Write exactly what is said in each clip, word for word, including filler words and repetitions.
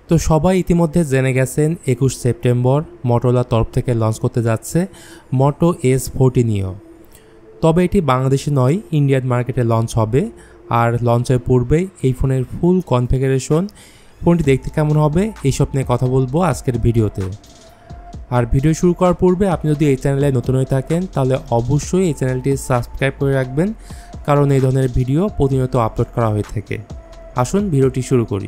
তো সবাই ইতিমধ্যে জেনে গেছেন একুশ সেপ্টেম্বর মোটোরোলার তরফ থেকে লঞ্চ করতে যাচ্ছে মোটো এস ফোরটি নিও। তবে এটি বাংলাদেশে নয়, ইন্ডিয়ান মার্কেটে লঞ্চ হবে। আর লঞ্চের পূর্বেই এই ফোনের ফুল কনফিগারেশন, ফোনটি দেখতে কেমন হবে এইসব নিয়ে কথা বলবো আজকের ভিডিওতে। আর ভিডিও শুরু করার পূর্বে আপনি যদি এই চ্যানেলে নতুন হয়ে থাকেন তাহলে অবশ্যই এই চ্যানেলটি সাবস্ক্রাইব করে রাখবেন, কারণ এই ধরনের ভিডিও প্রতিনিয়ত আপলোড করা হয়ে থাকে। আসুন ভিডিওটি শুরু করি।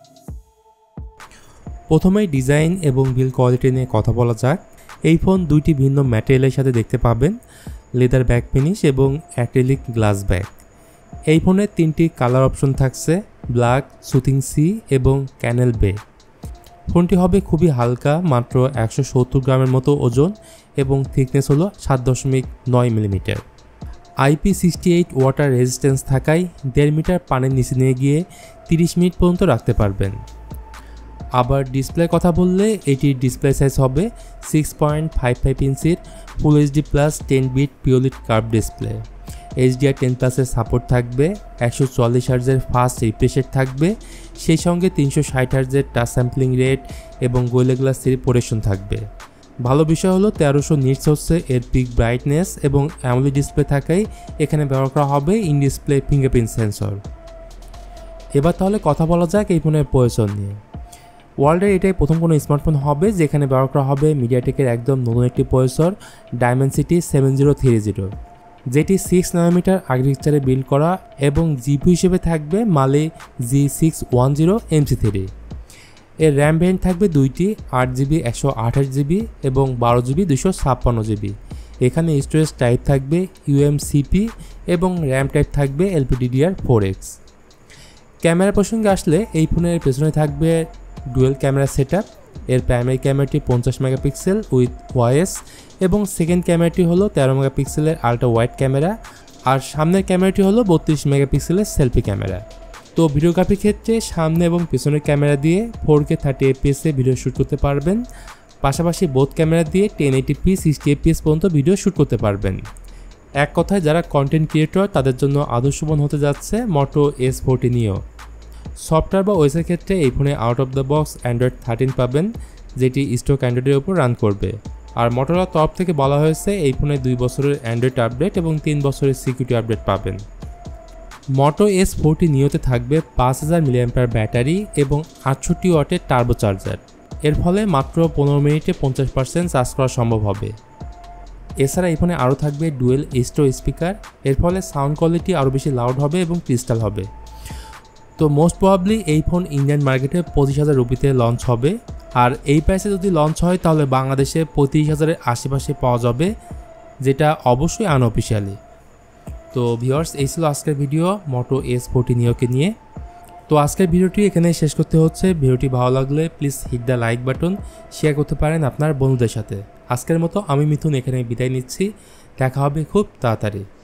প্রথমেই ডিজাইন এবং বিল্ড কোয়ালিটি নিয়ে কথা বলা যাক। এই ফোন দুইটি ভিন্ন ম্যাটেরিয়ালের সাথে দেখতে পাবেন, লেদার ব্যাক ফিনিশ এবং অ্যাক্রিলিক গ্লাস ব্যাক। এই ফোনে তিনটি কালার অপশন থাকছে, ব্ল্যাক, সুথিং সি এবং ক্যানেল বে। ফোনটি হবে খুবই হালকা, মাত্র একশো সত্তর গ্রামের মতো ওজন এবং থিকনেস হলো সাত দশমিক নয় millimetre. IP sixty eight water resistance থাকায় দেড় মিটার পানির নিচে নিয়ে গিয়ে তিরিশ মিনিট পর্যন্ত রাখতে পারবেন। আবার ডিসপ্লের কথা বললে এটির ডিসপ্লে সাইজ হবে সিক্স পয়েন্ট ফাইভ ফাইভ ইঞ্চির full HD plus ten bit POLED curve display. HDR ten প্লাসের সাপোর্ট থাকবে, একশো চুয়াল্লিশ হার্জের ফাস্ট রিফ্রেশ রেট থাকবে, সেই সঙ্গে তিনশো ষাট হার্জের টাচ স্যাম্পলিং রেট এবং গোরিলা গ্লাস থ্রি প্রোটেকশন থাকবে। ভালো বিষয় হলো তেরোশো নিটস হচ্ছে এর পিক ব্রাইটনেস এবং অ্যামোলেড ডিসপ্লে থাকায় এখানে ব্যবহার করা হবে ইন ডিসপ্লে ফিঙ্গারপ্রিন্ট সেন্সর। এবার তাহলে কথা বলা যাক এই ফোনের প্রয়োজন নিয়ে। ওয়ার্ল্ডের এটাই প্রথম কোনো স্মার্টফোন হবে যেখানে ব্যবহার করা হবে মিডিয়াটেকের একদম নতুন একটি processor Dimensity seven zero three zero, যেটি সিক্স নানোমিটার আর্কিটেকচারে বিল্ড করা এবং জিপি হিসেবে থাকবে Mali G six one zero MC সি থ্রি। এর র্যাম ভ্যারিয়েন্ট থাকবে দুইটি, আট জিবি একশো আঠাশ জিবি এবং বারো জিবি দুশো ছাপ্পান্ন জিবি। এখানে স্টোরেজ টাইপ থাকবে ইউএমসিপি এবং র্যাম টাইপ থাকবে এলপিডিডিআর ফোর এক্স। ক্যামেরা প্রসঙ্গে আসলে এই ফোনের পেছনে থাকবে ডুয়েল ক্যামেরা সেট আপ। এর প্রাইমারি ক্যামেরাটি পঞ্চাশ মেগাপিক্সেল উইথ ওয়াইএস এবং সেকেন্ড ক্যামেরাটি হলো তেরো মেগাপিক্সেলের আল্ট্রা ওয়াইড ক্যামেরা, আর সামনের ক্যামেরাটি হলো বত্রিশ মেগাপিক্সেলের সেলফি ক্যামেরা। তো ভিডিওগ্রাফির ক্ষেত্রে সামনে এবং পেছনের ক্যামেরা দিয়ে ফোর কে থার্টি এফপিএসে ভিডিও শ্যুট করতে পারবেন, পাশাপাশি বোথ ক্যামেরা দিয়ে ten eighty P sixty FPS পর্যন্ত ভিডিও শ্যুট করতে পারবেন। এক কথায় যারা কন্টেন্ট ক্রিয়েটর তাদের জন্য আদর্শ ফোন হতে যাচ্ছে Moto S forty Neo. Software বা ওএসের ক্ষেত্রে এই ফোনে out of the box Android thirteen পাবেন, যেটি স্টক অ্যান্ড্রয়েডের উপর রান করবে। আর মোটোরোলার তরফ থেকে বলা হয়েছে এই ফোনে দুই বছরের অ্যান্ড্রয়েড আপডেট এবং তিন বছরের সিকিউরিটি আপডেট পাবেন। মোটো এস ফোরটি নিওতে থাকবে পাঁচ হাজার মিলিঅ্যাম্পিয়ার ব্যাটারি এবং আটষট্টি ওয়াটের টার্বো চার্জার। এর ফলে মাত্র পনেরো মিনিটে পঞ্চাশ পার্সেন্ট চার্জ করা সম্ভব হবে। এছাড়া এই ফোনে আরও থাকবে ডুয়েল স্টোর স্পিকার, এর ফলে সাউন্ড কোয়ালিটি আরও বেশি লাউড হবে এবং ক্রিস্টাল হবে। তো মোস্ট প্রবাবলি এই ফোন ইন্ডিয়ান মার্কেটে পঁচিশ হাজার রুপিতে লঞ্চ হবে, আর এই প্রাইসে যদি লঞ্চ হয় তাহলে বাংলাদেশে পঁয়ত্রিশ হাজারের আশেপাশে পাওয়া যাবে, যেটা অবশ্যই আনঅফিসিয়ালি। তো ভিউয়ার্স, এই ছিল আজকের ভিডিও মোটো এস ফোরটি নিওকে নিয়ে। তো আজকের ভিডিওটি এখানে শেষ করতে হচ্ছে। ভিডিওটি ভালো লাগলে please hit the like button, share করতে পারেন আপনার বন্ধুদের সাথে। আজকের মতো আমি মিথুন এখানে বিদায় নিচ্ছি, দেখা হবে খুব তাড়াতাড়ি।